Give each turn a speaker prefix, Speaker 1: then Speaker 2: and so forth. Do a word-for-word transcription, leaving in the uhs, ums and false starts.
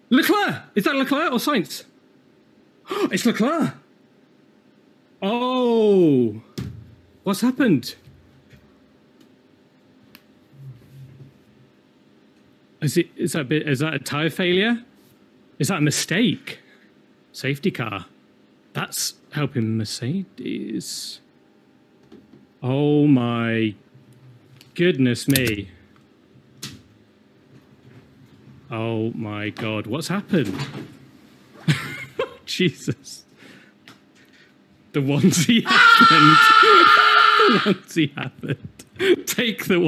Speaker 1: Leclerc! Is that Leclerc or Sainz? It's Leclerc! Oh! What's happened? Is it? Is that a bit? Is that a tyre failure? Is that a mistake? Safety car. That's helping Mercedes. Oh my goodness me. Oh my God, what's happened? Jesus. The onesie happened. The onesie happened. Take the